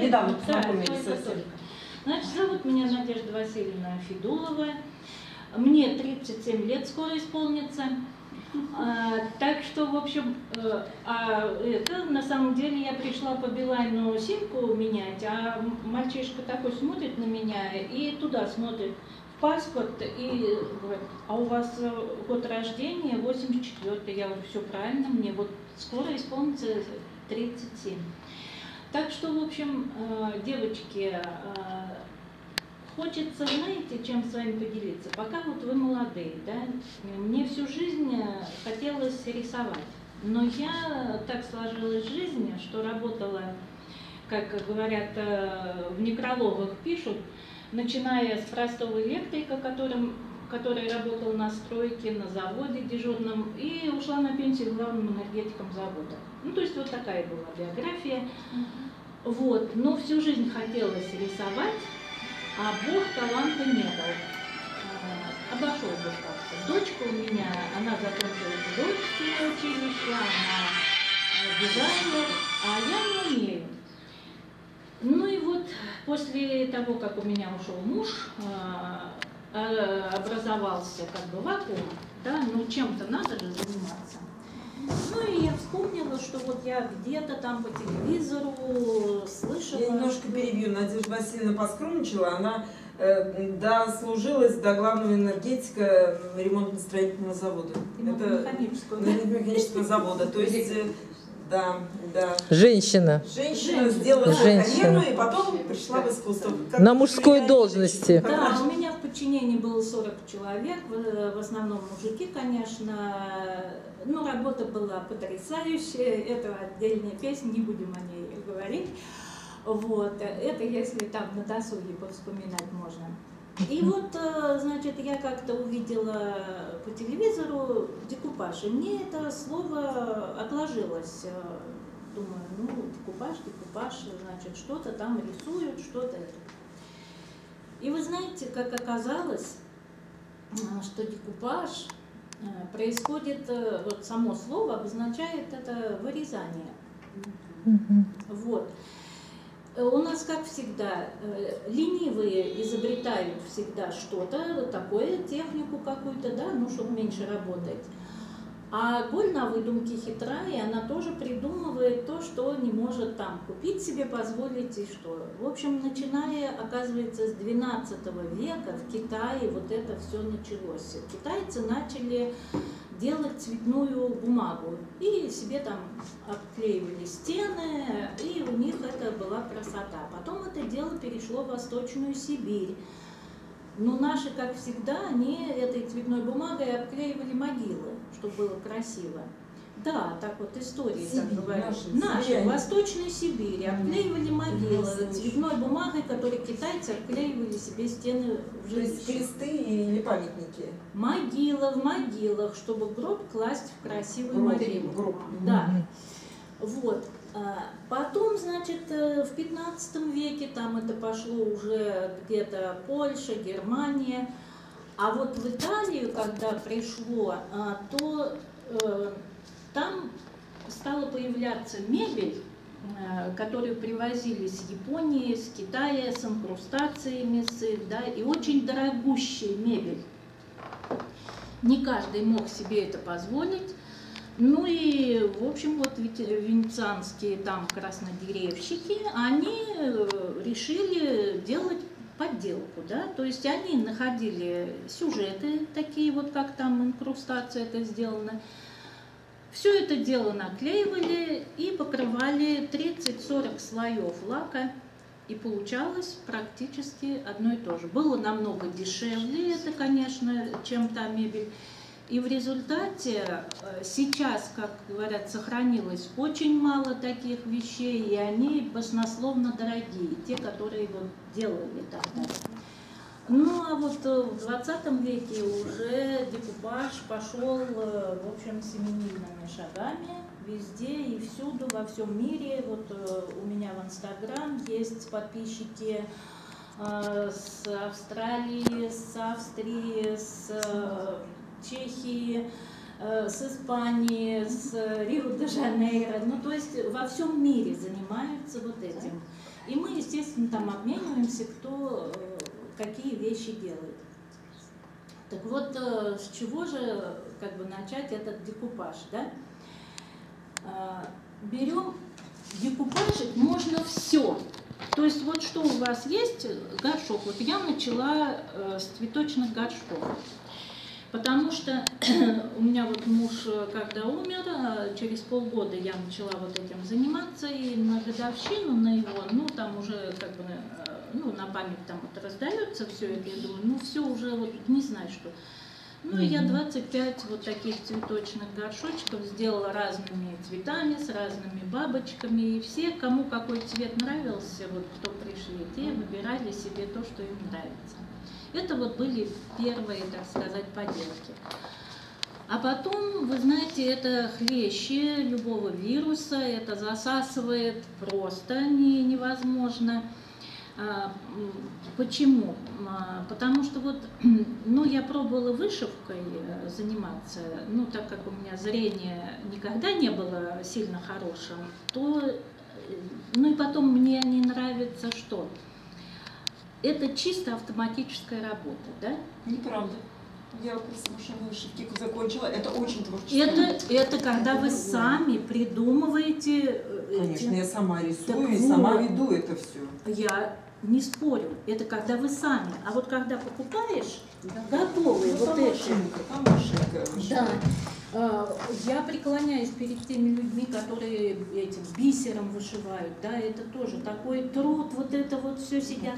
недавно познакомились совсем. Значит, зовут меня Надежда Васильевна Федулова. Мне 37 лет скоро исполнится. Так что, в общем, это на самом деле я пришла по Билайну симку менять, а мальчишка такой смотрит на меня и туда смотрит в паспорт и говорит: а у вас год рождения 84-й. Я говорю: все правильно, мне вот скоро исполнится 37. Так что, в общем, девочки, хочется, знаете, чем с вами поделиться? Пока вот вы молодые, да, мне всю жизнь хотелось рисовать. Но я так сложилась в жизни, что работала, как говорят, в некрологах пишут, начиная с простого электрика, который работал на стройке, на заводе дежурном, и ушла на пенсию главным энергетиком завода. Ну, то есть вот такая была биография. Вот. Но всю жизнь хотелось рисовать, а Бог таланта не дал. Обошел бы как-то. Дочка у меня, она закончила художественное училище, она дизайнер, а я не умею. Ну и вот после того, как у меня ушел муж, образовался как бы вакуум, да, ну чем-то надо же заниматься. Ну и я вспомнила, что вот я где-то там по телевизору слышала... Я немножко перебью. Надежда Васильевна поскромничала, она дослужилась до главного энергетика ремонтно-строительного завода. Механического завода. То есть, да. Женщина. Женщина сделала карьеру и потом пришла в искусство. На мужской должности. Да, у меня в подчинении было 40 человек, в основном мужики, конечно. Ну, работа была потрясающая, это отдельная песня, не будем о ней говорить. Вот, это если там на досуге повспоминать можно. И вот, значит, я как-то увидела по телевизору декупаж, и мне это слово отложилось. Думаю, ну, декупаж, значит, что-то там рисуют, что-то это. И вы знаете, как оказалось, что декупаж происходит, вот само слово обозначает это вырезание. Вот. У нас, как всегда, ленивые изобретают всегда что-то, такое, технику какую-то, да, ну, чтобы меньше работать. А голь на выдумке хитра, и она тоже придумывает то, что не может там купить себе, позволить и что. В общем, начиная, оказывается, с XII века в Китае вот это все началось. Китайцы начали делать цветную бумагу и себе там обклеивали стены, и у них это была красота. Потом это дело перешло в Восточную Сибирь. Но наши, как всегда, они этой цветной бумагой обклеивали могилы, чтобы было красиво. Да, так вот истории, так говорят. Наши в Восточной Сибири обклеивали могилы цветной бумагой, которой китайцы обклеивали себе стены в жилище. То есть кресты или памятники? Могила в могилах, чтобы гроб класть в красивую могилу. Да. Вот. Потом, значит, в 15 веке там это пошло уже где-то Польша, Германия. А вот в Италию, когда пришло, то там стала появляться мебель, которую привозили с Японии, с Китая, с инкрустациями, да, и очень дорогущая мебель. Не каждый мог себе это позволить. Ну и, в общем, вот венецианские там краснодеревщики, они решили делать подделку, да, то есть они находили сюжеты такие вот, как там инкрустация это сделано. Все это дело наклеивали и покрывали 30-40 слоев лака, и получалось практически одно и то же. Было намного дешевле это, конечно, чем та мебель. И в результате сейчас, как говорят, сохранилось очень мало таких вещей, и они баснословно дорогие, те, которые вот делали тогда. Ну, а вот в 20 веке уже декупаж пошел, в общем, семимильными шагами везде и всюду, во всем мире. Вот у меня в Инстаграм есть подписчики с Австралии, с Австрии, с Чехии, с Испании, с Рио-де-Жанейро. Ну, то есть во всем мире занимаются вот этим. И мы там обмениваемся, кто какие вещи делает. Так вот, с чего же как бы начать этот декупаж, да? Берем, декупажить можно все. То есть вот что у вас есть, горшок. Вот я начала с цветочных горшков. Потому что у меня вот муж, когда умер, через полгода я начала вот этим заниматься, и на годовщину, на его, ну там уже как бы, ну на память там вот раздается все это, я думаю, ну все уже вот не знаю что. Ну и я 25 вот таких цветочных горшочков сделала разными цветами, с разными бабочками, и все, кому какой цвет нравился, вот кто пришли, те выбирали себе то, что им нравится. Это вот были первые, так сказать, поделки. А потом, вы знаете, это хлеще любого вируса, это засасывает просто невозможно. Почему? Потому что вот, ну, я пробовала вышивкой заниматься, ну, так как у меня зрение никогда не было сильно хорошим, то, ну, и потом мне не нравится что? Это чисто автоматическая работа, да? Неправда. Я курс машинной вышивки закончила. Это очень творчество. Это когда вы сами придумываете. Конечно, я сама рисую и сама веду это все. Я не спорю. Это когда вы сами. А вот когда покупаешь готовые вот эти. Там машинка. Да. Я преклоняюсь перед теми людьми, которые этим бисером вышивают. Да, это тоже такой труд. Вот это вот все сидят.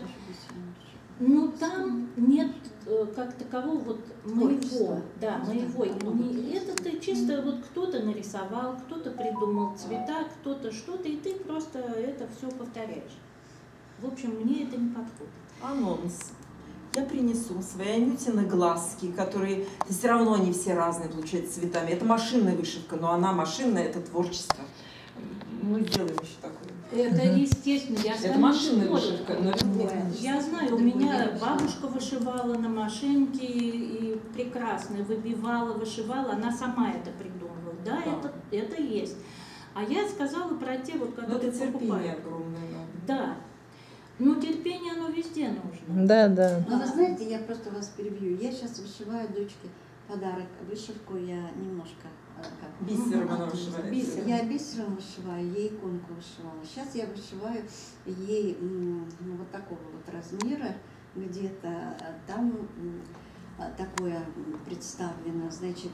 Ну там нет как такового вот моего, да, моего. Это чисто вот кто-то нарисовал, кто-то придумал цвета, кто-то что-то, и ты просто это все повторяешь. В общем, мне это не подходит. Анонс. Я принесу свои Анютины глазки, которые все равно они все разные получаются цветами. Это машинная вышивка, но она машинная, это творчество. Мы сделаем еще такое. Это естественно, я это машинная вышивка, но это я знаю, у меня бабушка вышивала на машинке и прекрасно выбивала, вышивала, она сама это придумывала. Да, это есть. А я сказала про те, вот, которые это терпение покупают. огромное. Да. Ну, терпение, оно везде нужно. Да, да. Но вы знаете, я просто вас перебью. Я сейчас вышиваю дочке подарок. Вышивку я немножко... Бисером она вышивает. Бисер. Я бисером вышиваю, ей иконку вышивала. Сейчас я вышиваю ей вот такого вот размера, где-то там такое представлено, значит,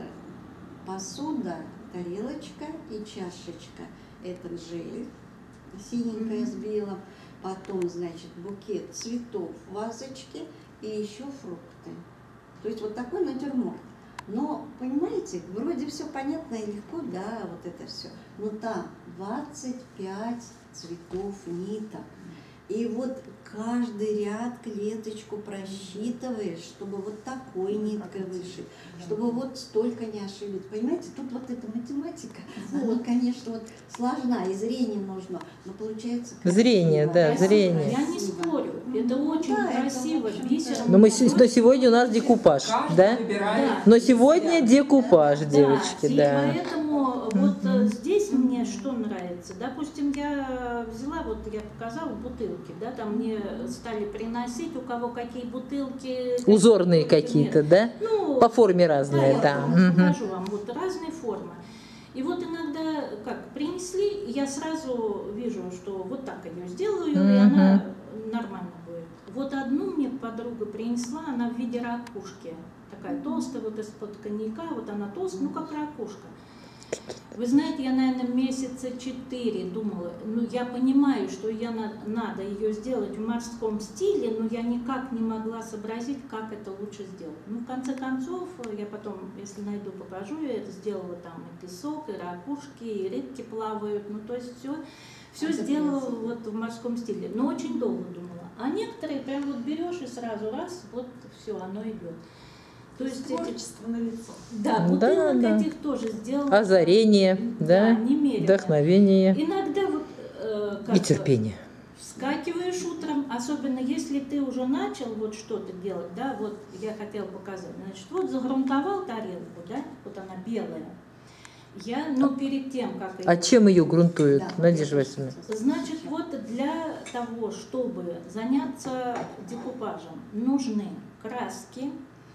посуда, тарелочка и чашечка. Это жель синенькая с белым. Потом, значит, букет цветов в вазочке и еще фрукты. То есть вот такой натюрморт. Но, понимаете, вроде все понятно и легко, да, вот это все. Но там 25 цветов ниток. И вот каждый ряд клеточку просчитываешь, чтобы вот такой ниткой вышить, чтобы вот столько не ошибиться. Понимаете, тут вот эта математика, вот, конечно, вот сложна, и зрение нужно, но получается красиво. Зрение, да, Красиво. зрение. Я не спорю, это очень красиво, бисером. Но сегодня у нас декупаж, да? Да. Но сегодня декупаж, девочки, и да. поэтому вот здесь мне что нравится. Допустим, я взяла, вот я показала бутылки, да, там мне стали приносить, у кого какие бутылки. Узорные какие-то, да? Ну, по форме разные, да. Я покажу вам, вот разные формы. И вот иногда, как принесли, я сразу вижу, что вот так ее сделаю, и она нормально будет. Вот одну мне подруга принесла, она в виде ракушки. Такая толстая, вот из-под коньяка, вот она толстая, ну как ракушка. Вы знаете, я, наверное, месяца 4 думала, ну я понимаю, что надо ее сделать в морском стиле, но я никак не могла сообразить, как это лучше сделать. Ну, в конце концов, я потом, если найду, покажу, я это сделала там и песок, и ракушки, и рыбки плавают, ну то есть все сделала вот в морском стиле, но очень долго думала. А некоторые прям вот берешь и сразу раз, вот все, оно идет. То есть творчество на лицо. Да, бутылок этих тоже сделала. Озарение, да, вдохновение. Иногда вот и терпение. Вскакиваешь утром, особенно если ты уже начал вот что-то делать, да, вот я хотела показать, значит, вот загрунтовал тарелку, да, вот она белая, Но перед тем, как... А чем ее грунтуют, Да, Надежда Васильевна? Значит, вот для того, чтобы заняться декупажем, нужны краски,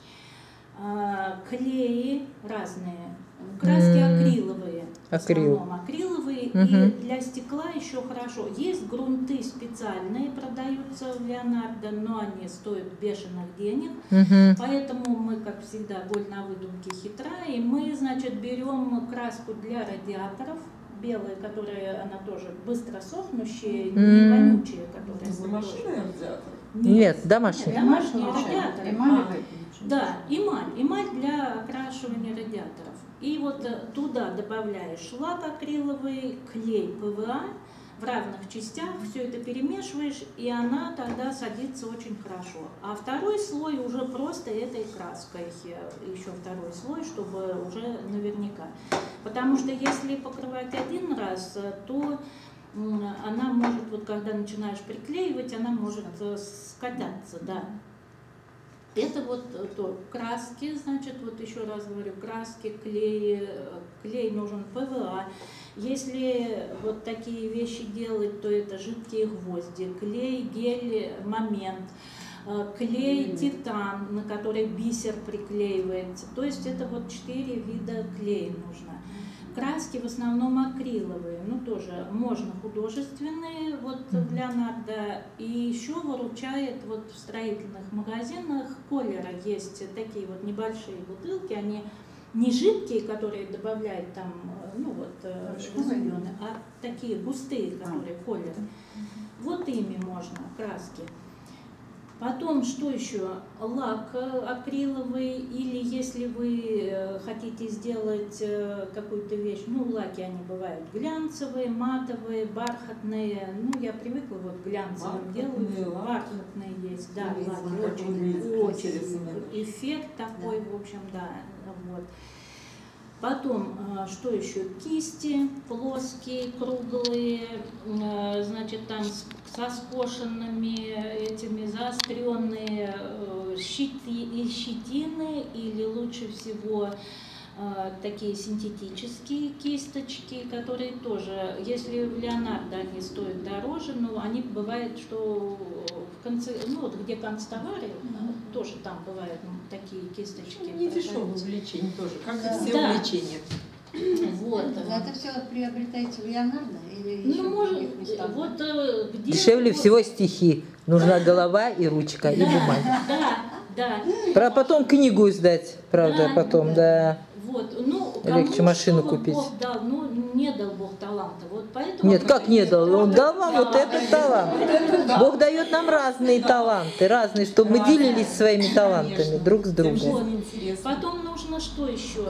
клеи разные, краски акриловые, в основном акриловые, и для стекла еще хорошо. Есть грунты специальные, продаются в Леонардо, но они стоят бешеных денег, поэтому мы, как всегда, голь на выдумке хитра, и мы, значит, берем краску для радиаторов, белые, которые, она тоже быстро сохнущие, не вонючие, которые... Замашенные радиаторы? Нет, домашние. Домашние радиаторы. Да, эмаль для окрашивания радиаторов. И вот туда добавляешь лак акриловый, клей ПВА в равных частях, все это перемешиваешь, и она тогда садится очень хорошо. А второй слой уже просто этой краской, еще второй слой, чтобы уже наверняка. Потому что если покрывать один раз, то она может, вот когда начинаешь приклеивать, она может скататься, да. Это вот то, краски, значит, вот еще раз говорю, краски, клей нужен ПВА. Если вот такие вещи делать, то это жидкие гвозди, клей, гель, момент, клей титан, на который бисер приклеивается. То есть это вот 4 вида клея нужно. Краски в основном акриловые, тоже можно художественные, вот Леонардо. И еще выручает вот в строительных магазинах колера. Есть такие вот небольшие бутылки, они не жидкие, которые добавляют там, зеленые, а такие густые, которые колеры. Вот ими можно краски. Потом, что еще? Лак акриловый, или если вы хотите сделать какую-то вещь, лаки они бывают глянцевые, матовые, бархатные. Я привыкла вот глянцевым делать, бархатные есть, да, лаки очень эффект такой, в общем, да, вот. Потом, что еще? Кисти плоские, круглые, значит, там со скошенными, этими заостренные щетины, или лучше всего такие синтетические кисточки, которые тоже, если в Леонардо они стоят дороже, но они бывают, что в конце, где констовары, тоже там бывают такие кисточки. Не дешевое увлечение тоже, как и все увлечения. Вот. Это все приобретаете в Леонардо или еще в других местах? Дешевле всего стихи. Нужна голова и ручка, и бумага. Да. Потом книгу издать, правда, потом, да. Вот, легче машину купить. Бог дал, не дал Бог таланта. Вот поэтому... Нет, как не дал? Он дал вам вот этот талант. Бог дает нам разные таланты, разные, чтобы мы делились своими талантами друг с другом. Потом нужно что еще?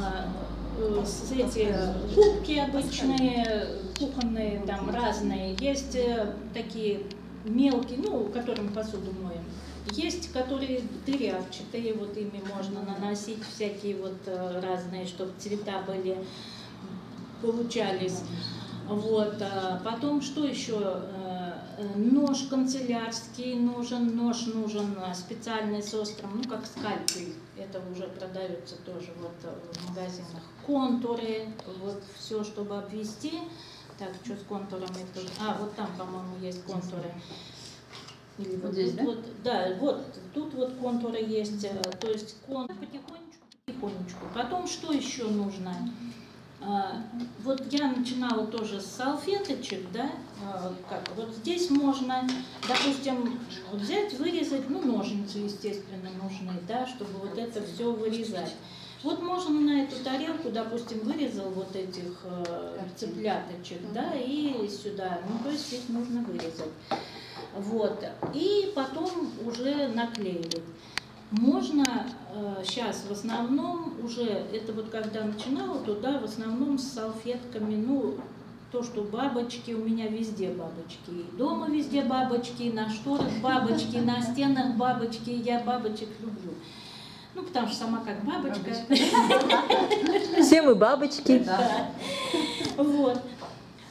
Эти губки обычные, кухонные, там разные. Есть такие мелкие, которым посуду моем. Есть, которые дырявчатые, вот ими можно наносить всякие вот разные, чтобы цвета были, получались. Вот. Потом что еще? Нож канцелярский нужен, нож нужен специальный с острым, как скальпель. Это уже продается тоже вот в магазинах. Контуры, вот все, чтобы обвести. Так, что с контурами? Вот там, по-моему, есть контуры. Или вот здесь, да? Вот тут вот контуры есть, то есть потихонечку. Потом что еще нужно? Вот я начинала тоже с салфеточек, да? Вот здесь можно, допустим, взять, вырезать, ножницы, естественно, нужны, да, чтобы вот это все вырезать. Вот можно на эту тарелку, допустим, вырезал вот этих цыпляточек, да, и сюда, то есть здесь нужно вырезать. Вот, и потом уже наклеивать. Можно сейчас в основном уже, это вот когда начинала, то да, в основном с салфетками, то, что бабочки, у меня везде бабочки. И дома везде бабочки, на шторах бабочки, на стенах бабочки, я бабочек люблю. Потому что сама как бабочка. Все мы бабочки. Да. Вот.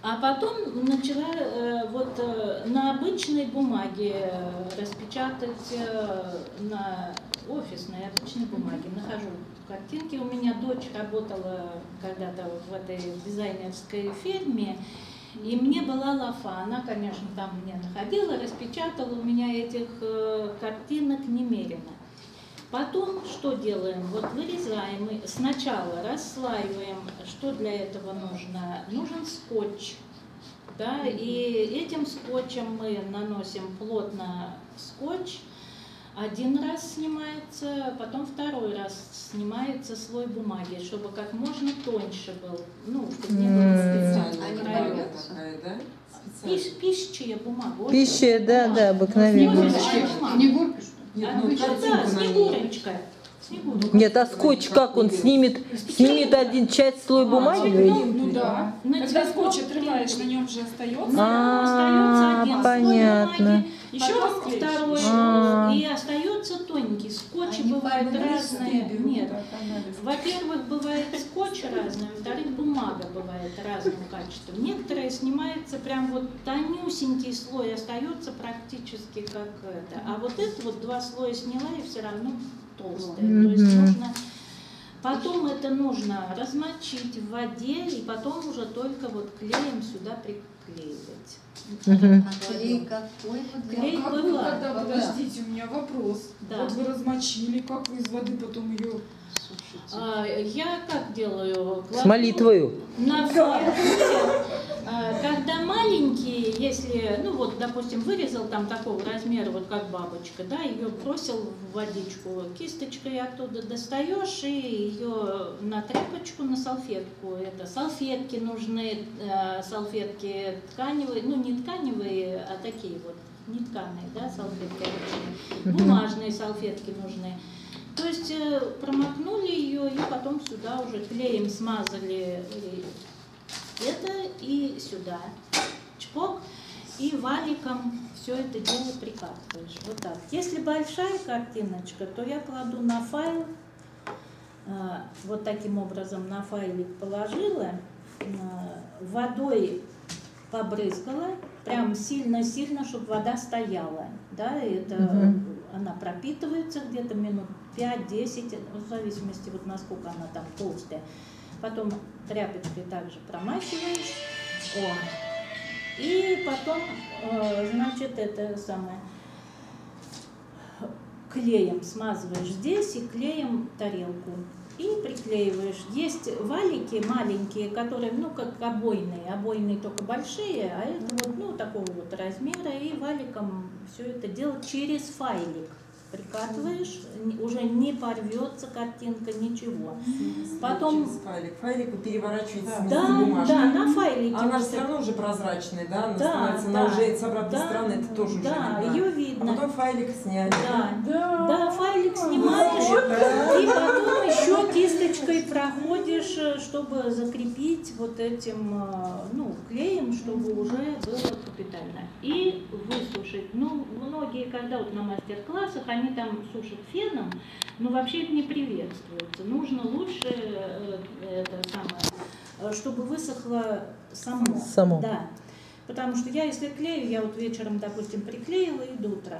А потом начала на обычной бумаге распечатать, на офисной обычной бумаге. Нахожу картинки. У меня дочь работала когда-то вот в этой дизайнерской фирме, и мне была лафа. Она, конечно, там мне находила, распечатала, у меня этих картинок немерено. Потом что делаем? Вот вырезаем, сначала расслаиваем, что для этого нужно? Нужен скотч, да, и этим скотчем мы наносим плотно скотч, один раз снимается, потом второй раз снимается слой бумаги, чтобы как можно тоньше был, ну, чтобы не было специальных краев. Пищая бумага. Пища, да, обыкновенная. Снегурка, что ли? Да, Снегурочка. Нет, а скотч как он снимет один часть слой бумаги? Ну да. Когда скотч отрываешь, на нем же остается. Остается один понятно. слой бумаги, еще раз второй, и остается тоненький. Скотчи бывают разные. Нет. Во-первых, бывает скотч разный, во-вторых, бумага бывает разного качества. Некоторые снимается прям вот тонюсенький слой, остается практически как это. А вот это вот 2 слоя сняла и все равно толстая. То есть нужно, потом это нужно размочить в воде и потом уже только вот клеем сюда приклеивать. Клей какой? Клей Как вы, ПВА. когда, подождите, у меня вопрос. Да. Вот вы размочили, как вы из воды потом ее... Я как делаю? С молитвою. На фоне, когда маленькие, если, ну вот, допустим, вырезал там такого размера, вот как бабочка, да, ее бросил в водичку, кисточкой оттуда достаешь и ее на тряпочку, на салфетку. Это салфетки нужны, салфетки тканевые, ну не тканевые, а такие вот, не тканые, да, салфетки обычные, бумажные салфетки нужны. То есть промокнули ее и потом сюда уже клеем смазали это и сюда. Чпок. И валиком все это дело прикатываешь. Вот так. Если большая картиночка, то я кладу на файл. Вот таким образом на файлик положила. Водой побрызгала. Прям сильно-сильно, чтобы вода стояла. Да, это... Она пропитывается где-то минут 5-10, в зависимости вот насколько она там толстая. Потом тряпочкой также промачиваешь. И потом, значит, это самое, клеем смазываешь здесь и клеем тарелку. И приклеиваешь. Есть валики маленькие, которые, ну, как обойные только большие, а это вот, ну, такого вот размера, и валиком все это делать через файлик. Прикатываешь, уже не порвется картинка, ничего. Потом... Файлик вы переворачиваете да, бумажку. Да, на файлике. Она все равно уже прозрачная, да? Она становится, она уже с обратной стороны, это тоже уже видно. Да, ее видно. А потом файлик снять. Да, файлик снимаешь, и потом еще кисточкой проходишь, чтобы закрепить вот этим, ну, клеем, чтобы уже было капитально. И высушить. Ну, многие, когда вот на мастер-классах, они там сушат феном, но вообще это не приветствуется. Нужно лучше это самое, чтобы высохло само. Да. Потому что я, если клею, я вот вечером, допустим, приклеила и до утра.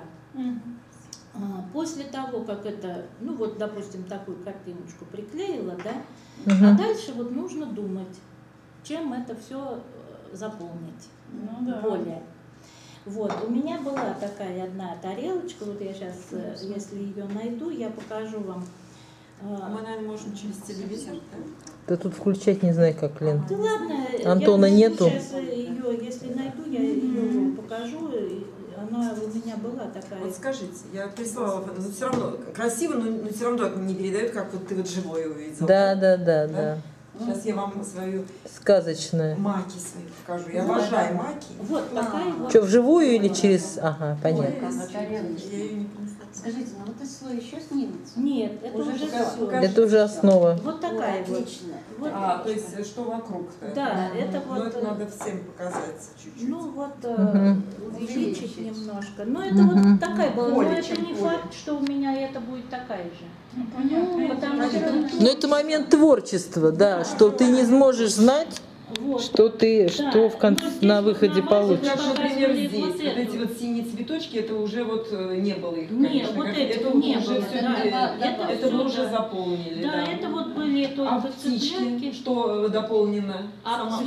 После того, как это, ну вот, допустим, такую картиночку приклеила, да, а дальше вот нужно думать, чем это все заполнить более. Вот, у меня была такая одна тарелочка, вот я сейчас, если ее найду, я покажу вам. Мы, наверное, можем через телевизор. Да тут включать не знаю как, Лен. Да ладно, Антона я нету. Сейчас ее, если найду, я ее покажу. Она у меня была такая. Вот скажите, я прислала, но все равно красиво, но все равно не передает, как вот ты вот живое увидела. Да. Сейчас я вам свою Сказочная. маки свои покажу. Я обожаю маки. Вот такая вот. Что, вживую или через... Ага, понятно. Я ее не принесла. Скажите, ну вот этот слой еще снимется? Нет, это уже все. Это уже основа. Вот такая вот. Отлично. Вот. То есть что вокруг-то? Да, это Но вот. это надо всем показать чуть-чуть. Ну вот увеличить немножко. Но это вот такая была. Но это не факт, что у меня это будет такая же. Понятно. Потому что... Но это момент творчества, да, что ты не сможешь знать, Вот. Что ты, Да, что в конце, но здесь на вот выходе на базе получишь? Как, например, показывали здесь, вот вот эту. эти вот синие цветочки, это уже вот не было их, Не, конечно. вот как- этих это не уже было, все, да. это всё, мы уже да. заполнили. Да, это вот были А только птички, цыплятки. что дополнено? А Сама-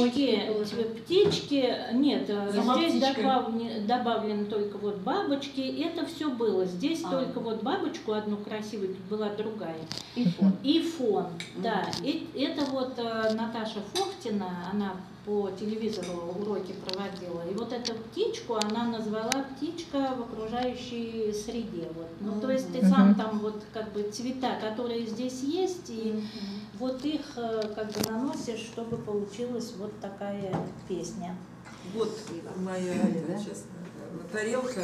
птички, нет, Сама здесь птичка. добавлены только вот бабочки, это все было. Здесь только вот бабочку одну красивую, тут была другая. И фон. И фон, да. И это вот Наташа Фохтина, она по телевизору уроки проводила. И вот эту птичку она назвала птичка в окружающей среде. Вот. Ну, то есть ты сам там вот как бы цвета, которые здесь есть, и вот их как бы наносишь, чтобы получилась вот такая песня. Вот моя сейчас тарелка,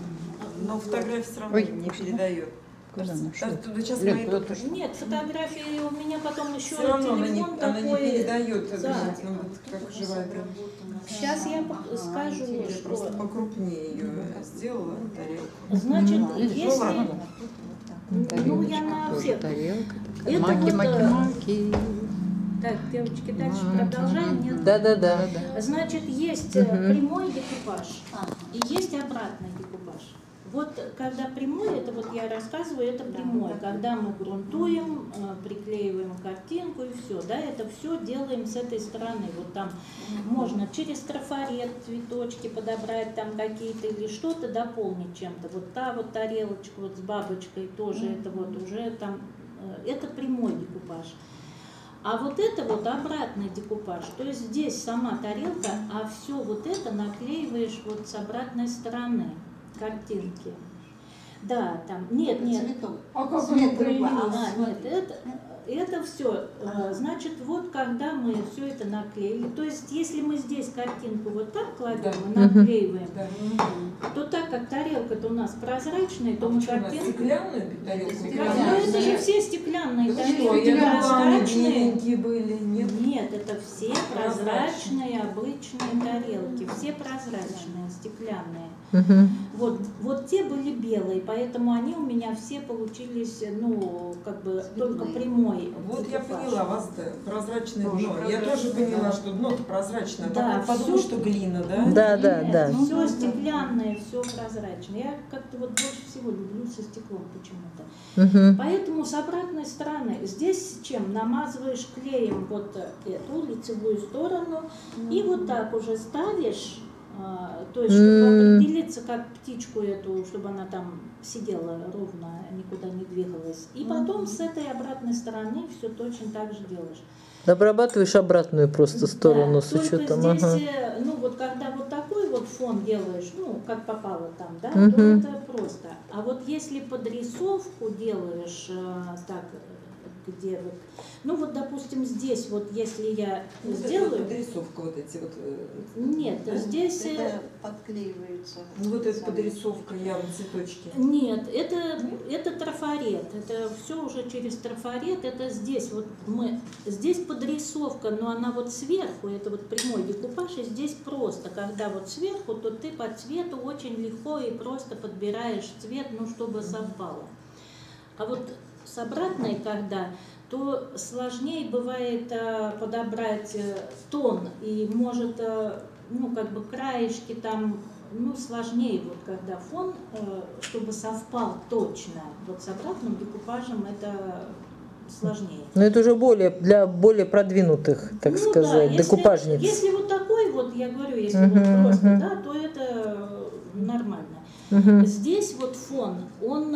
но фотография все равно Ой. не передает. Куда она шла? Сейчас Лен, мои куда тоже. ты? Нет, фотографии у меня потом еще Все равно она телефон она не такой. передает, Да. ну, вот как живая прям. Сейчас я скажу, Я просто что покрупнее ее сделала тарелку. значит, Ну, ладно. если ну я на Тоже всех. тарелка. Это Маки, вот, маки, маки. Так, девочки, дальше продолжаем. Нет? Да-да-да. Значит, есть прямой декупаж Ага. и есть обратный декупаж. Вот когда прямой, это вот я рассказываю, это прямой, когда мы грунтуем, приклеиваем картинку и все, да, это все делаем с этой стороны. Вот там можно через трафарет цветочки подобрать, там какие-то или что-то дополнить чем-то. Вот та вот тарелочка вот с бабочкой тоже, это вот уже там, это прямой декупаж. А вот это вот обратный декупаж, то есть здесь сама тарелка, а все вот это наклеиваешь вот с обратной стороны картинки. Да, там, нет, Цветок. А как Цвет оно другой. появилось? нет, это все, значит, вот когда мы все это наклеили, то есть если мы здесь картинку вот так кладем и наклеиваем, Да. то так как тарелка-то у нас прозрачная, то А мы что, у нас картинку... стеклянную тарелку? Ну Стеклянную. это же все стеклянные Да что, тарелки, я думала, они прозрачные. беленькие были. Нет? Нет, это все прозрачные обычные тарелки, все прозрачные, стеклянные. Вот те были белые, поэтому они у меня все получились, ну, как бы только прямой. Вот я декупаж. поняла, вас прозрачное Тоже дно. Я тоже прозрачное, поняла, да. что дно-то прозрачное. Да, Потом подумала, всё- что глина, да? Да, да, да. Все стеклянное, все прозрачное. Я как-то вот больше всего люблю со стеклом почему-то. Поэтому с обратной стороны, здесь чем? Намазываешь клеем вот эту лицевую сторону и вот так уже ставишь, то есть чтобы определиться, как птичку эту, чтобы она там сидела ровно, никуда не двигалась. И потом с этой обратной стороны все точно так же делаешь. Обрабатываешь обратную просто сторону Да, с только учетом. здесь, Ага. ну вот когда вот такой вот фон делаешь, ну как попало там, да, то Мгм. это просто. А вот если подрисовку делаешь, так, где вот, ну вот допустим здесь вот если я Вот это сделаю, вот подрисовка вот эти вот. нет, да? здесь... Это подклеивается. Ну вот эта подрисовка, явно цветочки. Нет, это трафарет, это все уже через трафарет, это здесь вот здесь подрисовка, но она вот сверху, это вот прямой декупаж, и здесь просто, когда вот сверху, то ты по цвету очень легко и просто подбираешь цвет, ну чтобы совпало. А вот с обратной, когда, то сложнее бывает подобрать тон, и может, ну как бы краешки там, ну, сложнее, вот когда фон, чтобы совпал точно. Вот с обратным декупажем это сложнее. Но это уже для более продвинутых, так Ну сказать, да, декупажниц. если вот такой вот, я говорю, если вот просто, да, то это нормально. Здесь вот фон, он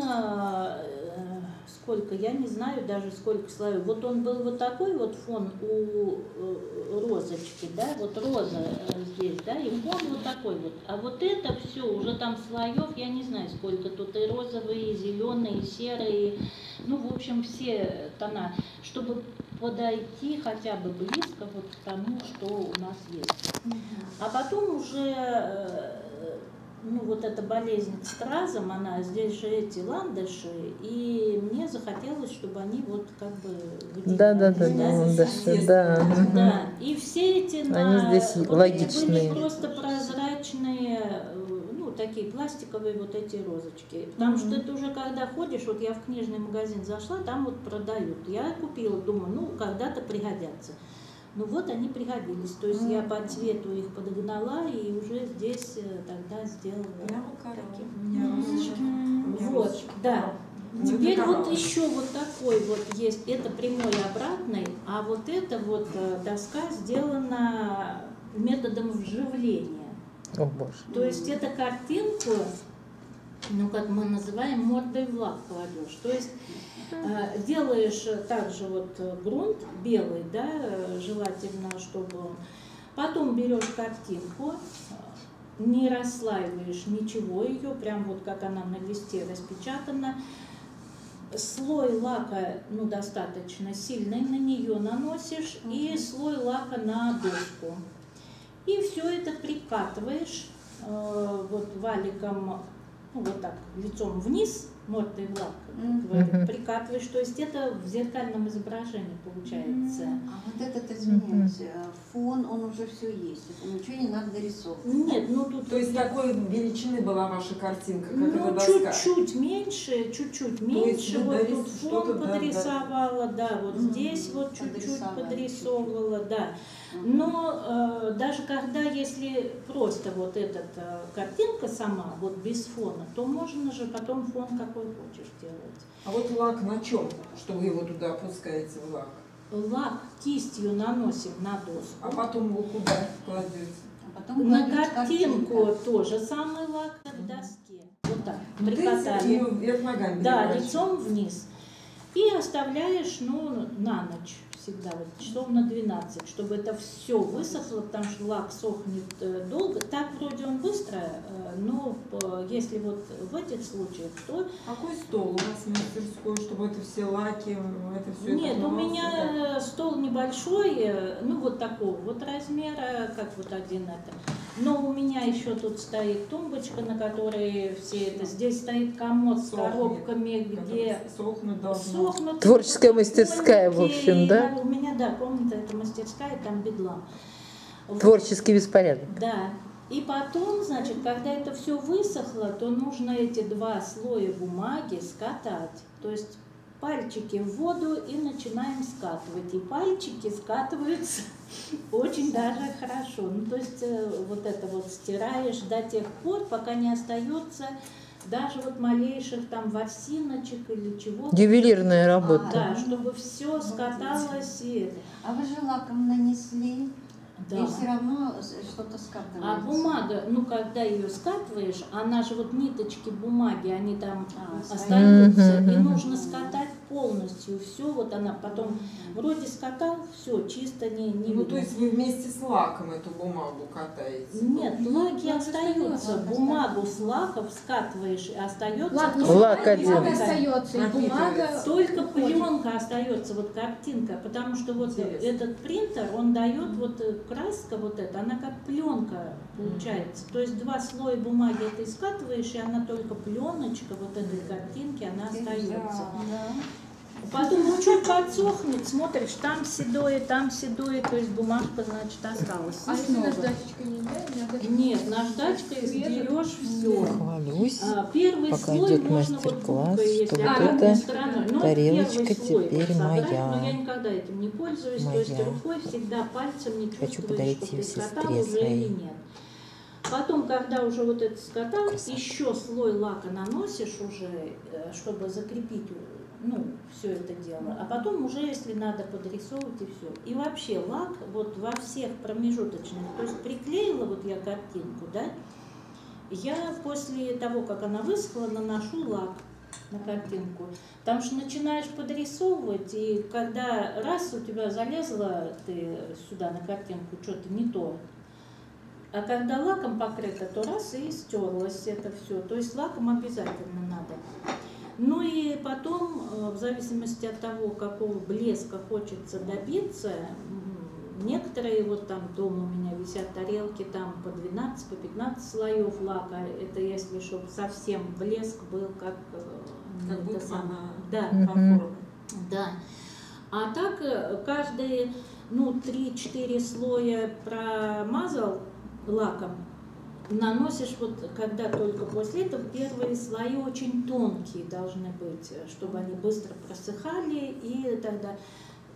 сколько, я не знаю даже сколько слоев. Вот он был вот такой вот фон у розочки, да, вот роза здесь, да, и фон вот такой вот. А вот это все, уже там слоев, я не знаю сколько, тут и розовые, и зеленые, и серые, ну, в общем, все тона, чтобы подойти хотя бы близко вот к тому, что у нас есть. А потом уже, ну, вот эта болезнь с стразом, она, здесь же эти ландыши, и мне захотелось, чтобы они вот как бы выделялись, Да. да, и все эти Они здесь вот логичные. эти были просто прозрачные, ну, такие пластиковые вот эти розочки. Потому что ты уже когда ходишь, вот я в книжный магазин зашла, там вот продают. Я купила, думаю, ну, когда-то пригодятся. Ну вот они пригодились. То есть я по цвету их подогнала и уже здесь тогда сделала Прямо коралл. таким. У меня розочки. У меня Вот, розочки. да. Мы Теперь для вот коралла. еще вот такой вот есть, это прямой и обратный, а вот эта вот доска сделана методом вживления. О боже. То есть это картинку, ну как мы называем, мордой в лак кладешь. То есть делаешь также вот грунт белый, да, желательно, чтобы он. Потом берешь картинку, не расслаиваешь ничего ее, прям вот как она на листе распечатана. Слой лака, ну, достаточно сильный, на нее наносишь, и слой лака на доску. И все это прикатываешь вот валиком, ну, вот так, лицом вниз, мордой в лак, как говорят, прикатываешь. То есть это в зеркальном изображении получается. А вот этот, извиняюсь, фон, он уже все есть. Это ничего не надо дорисовывать. Нет, ну тут... То есть такой величины была ваша картинка, как Ну, эта доска? чуть-чуть меньше, вы вот тут что-то, фон да, подрисовала, да, вот здесь вот чуть-чуть подрисовывала, да. Но даже когда, если просто вот эта картинка сама, вот без фона, то можно же потом фон какой хочешь делать. А вот лак на чем, что вы его туда опускаете в лак? Лак кистью наносим на доску. А потом его куда кладете? А потом На кладешь картинку тоже самый лак в доске. Вот так, Ты прикатали. ее вверх ногами Да, переворачиваешь. лицом вниз. И оставляешь, ну, на ночь всегда, вот, часов на 12, чтобы это все высохло, потому что лак сохнет долго. Так вроде он быстро, но если вот в этих случаях, то... Какой стол у вас в мастерской, чтобы это все лаки, это все? Нет, у меня стол небольшой, ну вот такого вот размера, как вот один это. Но у меня еще тут стоит тумбочка, на которой все это. Здесь стоит комод с коробками, где сохнуть должно. сохнут. Творческая мастерская, в общем, да? У меня, да, комната это мастерская, там бедлам. Творческий беспорядок. Да. И потом, значит, когда это все высохло, то нужно эти два слоя бумаги скатать. То есть пальчики в воду и начинаем скатывать. И пальчики скатываются очень даже хорошо. Ну, то есть вот это вот стираешь до тех пор, пока не остается даже вот малейших там ворсиночек или чего-то. Ювелирная работа. Да, чтобы все скаталось и... А вы же лаком нанесли, Да. и все равно что-то скатывается. А бумага, ну когда ее скатываешь, она же вот ниточки бумаги, они там остаются, и нужно скатать полностью все, вот она потом вроде скатал, все чисто, не Ну, видно. то есть вы вместе с лаком эту бумагу катаете? Нет, лаки остаются, бумагу с лаков скатываешь, и остается Лак не Лак снимает, один. бумага остается, и бумага... Напитывается. только пленка остается, вот картинка, потому что вот Интересно. этот принтер, он дает вот краска вот эта, она как пленка получается. То есть два слоя бумаги ты скатываешь, и она только пленочка вот этой картинки, она остается. Потом ну, чуть подсохнет, смотришь, там седое, то есть бумажка, значит, осталась. А если Снова. наждачечкой нельзя? Нет, наждачкой сдерешь все. Хвалюсь. Первый Пока слой идет можно вот мастер-класс, губкой, если что вот обратной эта стороной. Но тарелочка первый слой теперь вот собрать, моя. Но я никогда этим не пользуюсь, то есть Моя. рукой всегда пальцем не Хочу чувствуешь, подарить что ее ты скатал сестре уже своей. или нет. Потом, когда уже вот это скатал, Красота. еще слой лака наносишь уже, чтобы закрепить, ну, все это дело. А потом уже, если надо, подрисовывать и все. И вообще лак вот во всех промежуточных, то есть приклеила вот я картинку, да, я после того, как она высохла, наношу лак на картинку. Потому что начинаешь подрисовывать, и когда раз у тебя залезла ты сюда на картинку, что-то не то, а когда лаком покрыто, то раз и стерлось это все. То есть лаком обязательно надо. Ну и потом, в зависимости от того, какого блеска хочется добиться, некоторые вот там дома у меня висят тарелки там по 12, по 15 слоев лака. Это если чтобы совсем блеск был как Как это будто самое. она Да. оформлена. Да. А так каждые, ну, 3-4 слоя промазал лаком, наносишь вот, когда только после этого, первые слои очень тонкие должны быть, чтобы они быстро просыхали, и тогда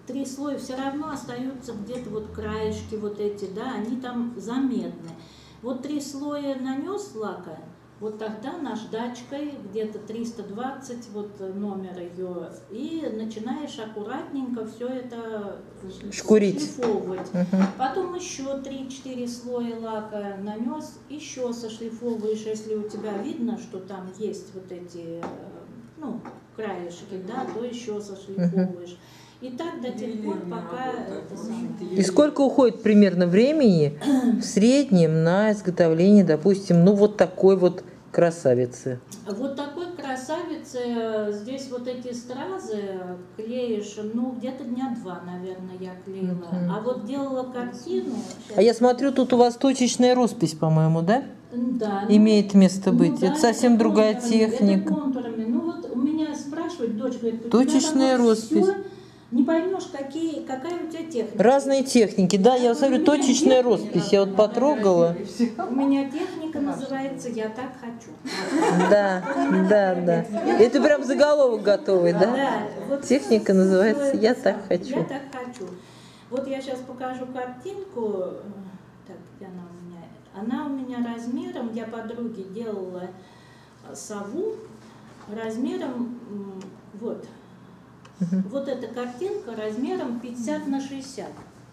3 слоя, все равно остаются где-то вот краешки вот эти, да, они там заметны. Вот 3 слоя нанес лака, вот тогда наждачкой где-то 320, вот номер ее, и начинаешь аккуратненько все это Шкурить. шлифовывать. Потом еще 3-4 слоя лака нанес, еще сошлифовываешь, если у тебя видно, что там есть вот эти, ну, краешки, да, то еще сошлифовываешь. И так до тех пор, пока это самое. И сколько уходит примерно времени в среднем на изготовление, допустим, ну вот такой вот красавицы? Вот такой красавицы, здесь вот эти стразы клеишь, ну где-то дня 2, наверное, я клеила. А вот делала картину. А я смотрю, тут у вас точечная роспись, по-моему, да? Да. Имеет место быть. Да, это совсем другая контурами, техника. Это контурами. Ну вот у меня спрашивают, дочь говорит, Точечная роспись. Всё, не поймешь, какая у тебя техника. Разные техники, да, я смотрю, точечная роспись, я вот потрогала. У меня техника называется «Я так хочу». Да, да, да. Это прям заголовок готовый, да? Да, вот Техника называется «Я так «Я хочу». так хочу». Вот я сейчас покажу картинку. Так, где она у меня? Она у меня размером, я подруге делала сову размером, вот. Вот эта картинка размером 50 на 60.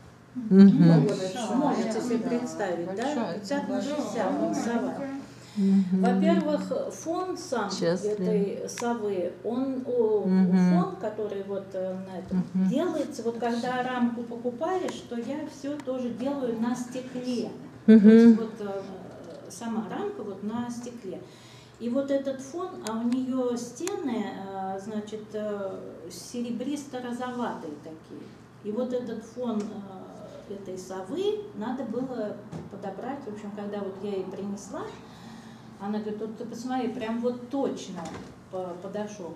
Можете себе представить, да? 50 на 60 сова. Во-первых, фон сам этой совы, фон, который вот на этом делается, вот когда рамку покупаешь, то я все тоже делаю на стекле. То есть вот сама рамка вот на стекле. И вот этот фон, а у нее стены, значит, серебристо-розоватые такие. И вот этот фон этой совы надо было подобрать. В общем, когда вот я ей принесла, она говорит, вот ты посмотри, прям вот точно подошел.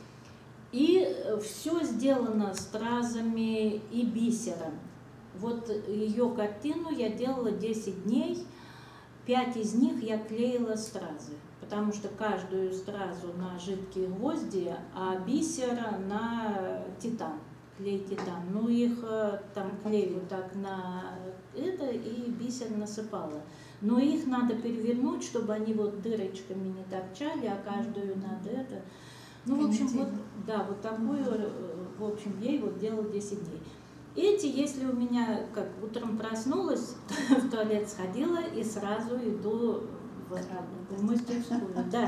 И все сделано стразами и бисером. Вот ее картину я делала 10 дней, 5 из них я клеила стразы. Потому что каждую стразу на жидкие гвозди, а бисер на титан, клей титан. Ну их там клей вот так на это и бисер насыпала. Но их надо перевернуть, чтобы они вот дырочками не торчали, а каждую надо это. Ну, в общем, вот, да, вот такую, в общем, ей вот делала 10 дней. Эти, если у меня, как утром проснулась, в туалет сходила и сразу иду в мастерскую, да,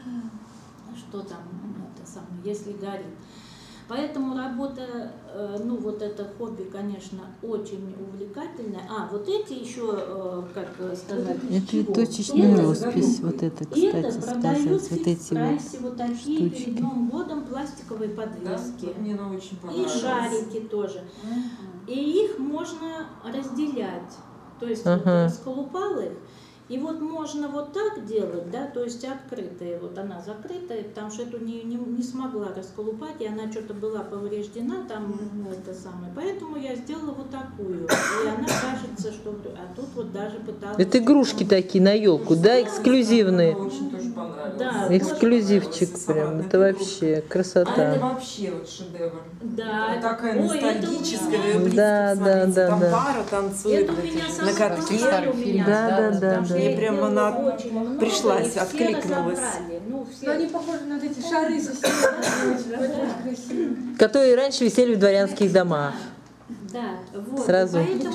что там, это самое, если горит. Поэтому работа, ну вот это хобби, конечно, очень увлекательное. А, вот эти еще, как сказать, это точечная роспись, вот это, кстати, это продаются сказать, вот эти в прайсе вот вот такие штучки. перед Новым годом пластиковые подвески. Да, мне она очень И понравилась. шарики тоже. И их можно разделять. То есть вот расколупал их. И вот можно вот так делать, да, то есть открытая, вот она закрытая, потому что эту не смогла расколупать, и она что-то была повреждена, там это самое. Поэтому я сделала вот такую. И она кажется, что... А тут вот даже пыталась... Это игрушки такие на елку, да, эксклюзивные. Мне очень тоже понравилось. Да, Эксклюзивчик прям, это вообще А это красота. вообще вот шедевр. Да. Вот такая Ой, это у ностальгическая. меня- Близко, Да, смотрите, да, там да. пара танцует Это у меня на самый катке. старый у меня Да, да, остался, да, потому что да. я И прям делала она очень много, пришлась, и все откликнулась. разобрали. Ну, все. Но они похожи на вот эти шары совсем. Очень красиво. Которые раньше висели в дворянских домах. Да, вот. Сразу. Поэтому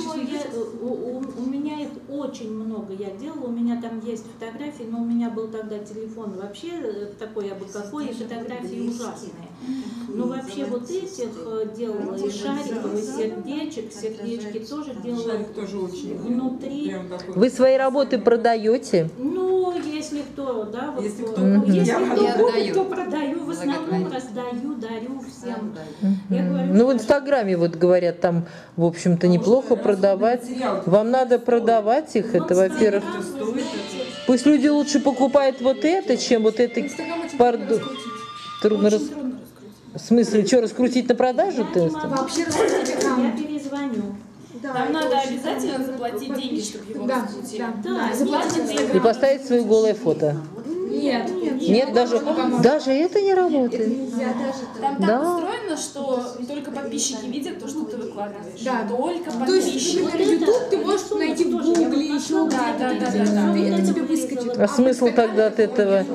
у меня их очень много я делала. У меня там есть фотографии, но у меня был тогда телефон вообще такой абы какой, и фотографии ужасные. Но вообще вот этих делала и шариков, и сердечек, сердечки тоже делала Шарик тоже очень внутри. прям такой. Вы свои работы продаете? Ну, если кто, да, вот Если кто, кто если я кто продаю. купит, то продаю. В основном раздаю, дарю всем. Я говорю, Ну, в что- Инстаграме вот говорят, там, в общем-то, неплохо продавать. Вам надо продавать их, это, во-первых, пусть люди лучше покупают вот это, чем вот это. Пардон. Трудно Очень рас... трудно раскрутить. В смысле, что, раскрутить на продажу? Я не могу. Вообще раскрутить Я аккаунт. перезвоню. Там надо обязательно заплатить деньги, чтобы его Да, раскрутить. да, Заплатить И поставить свое голое фото. Нет, Нет, Нет, даже это не работает. Там Да. так устроено, что только подписчики видят то, что ты выкладываешь. Да. Только То есть, подписчики. например, YouTube ты можешь найти в Гугле, еще Да. и это тебе выскочит. А смысл тогда от этого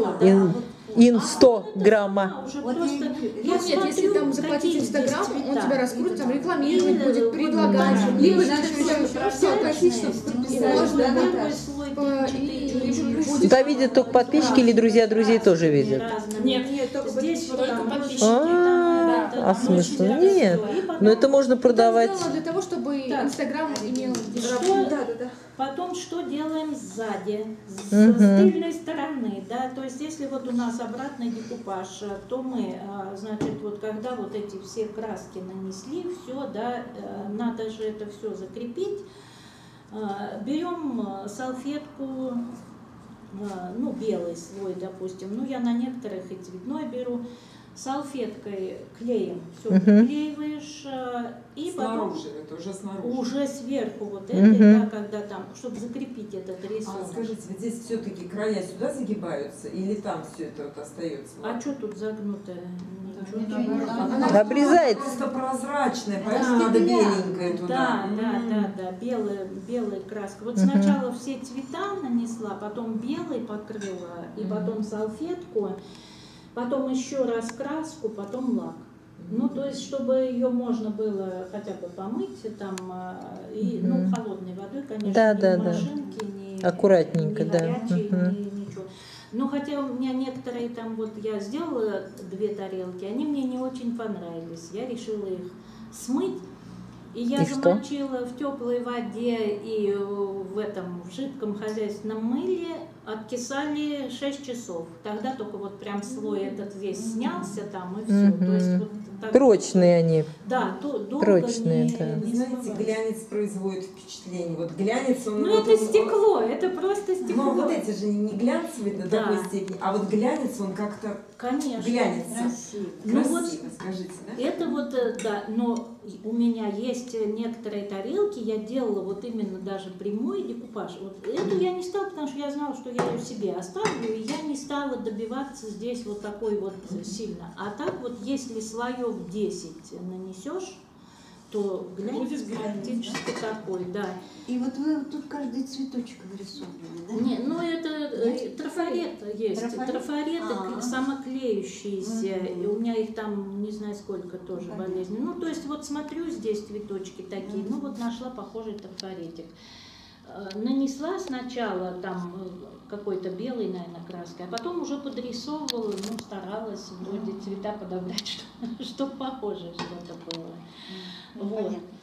инстаграма? Уже Вот просто я Ну, нет, если там заплатить какие Инстаграм, здесь он цвета. тебя раскрутит, там рекламировать Или будет, вот предлагать. да. Либо Надо все оплатить, чтобы И можно первый слой будет. Это видят только подписчики или друзья друзей тоже видят? Нет, Здесь вот только там подписчики. А смысл? Нет. Но это можно продавать. Сделано для того, чтобы Так. Инстаграм имел... Что? Потом что делаем сзади, с Мгм. тыльной стороны, да, то есть если вот у нас обратный декупаж, то мы, значит, вот когда вот эти все краски нанесли, все, да, надо же это все закрепить, берем салфетку, ну, белый слой, допустим, ну, я на некоторых и цветной беру, салфеткой клеем, все Мгм. приклеиваешь, и потом Снаружи, это уже снаружи. уже сверху вот Мгм. этой, да, когда там, чтобы закрепить этот А рисунок. скажите, вот здесь все-таки края сюда загибаются или там все это вот остается? А что тут загнутое? Ничего. Она Обрезается. Просто прозрачная, Да, поэтому надо да. беленькое туда. Да, белая краска. Вот Мгм. сначала все цвета нанесла, потом белый покрыла, и потом салфетку, потом еще раз краску, потом лак. Ну, то есть, чтобы ее можно было хотя бы помыть, там, и, ну, Мгм. холодной водой, конечно, Да, ни да, в да. машинке, ни Аккуратненько, ни да. горячей, Мгм. ни ничего. Ну, хотя у меня некоторые там, вот я сделала 2 тарелки, они мне не очень понравились. Я решила их смыть. И я И что? замочила в теплой воде и в этом в жидком хозяйственном мыле, откисали 6 часов. Тогда только вот прям слой этот весь снялся там и все. То есть вот так, Прочные они. да, долго Прочные, не, да. Вы не знаете, смывалось. глянец производит впечатление. Вот глянец, он... Ну, вот это он- стекло, это просто стекло. Ну, вот эти же не глянцевые до Да. такой степени, а вот глянец, он как-то Конечно, глянется. красиво. Ну, красиво, вот скажите, да? это вот, да, но у меня есть некоторые тарелки, я делала вот именно даже прямой декупаж. Вот эту я не стала, потому что я знала, что я ее себе оставлю, и я не стала добиваться здесь вот такой вот сильно. А так вот, если слоев 10 нанесешь, то глянец Будет глянец, практически такой, да. И вот вы вот тут каждый цветочек вырисовывали, да? Не, ну это трафарет есть, Трафарет? трафареты А. самоклеющиеся, Мгм. и у меня их там не знаю сколько тоже Понятно. болезней. Ну то есть вот смотрю здесь цветочки такие, ну вот нашла похожий трафаретик. Нанесла сначала там какой-то белый, наверное, краской, а потом уже подрисовывала, ну старалась вроде цвета подобрать, чтобы похоже что-то было. Вот. Понятно.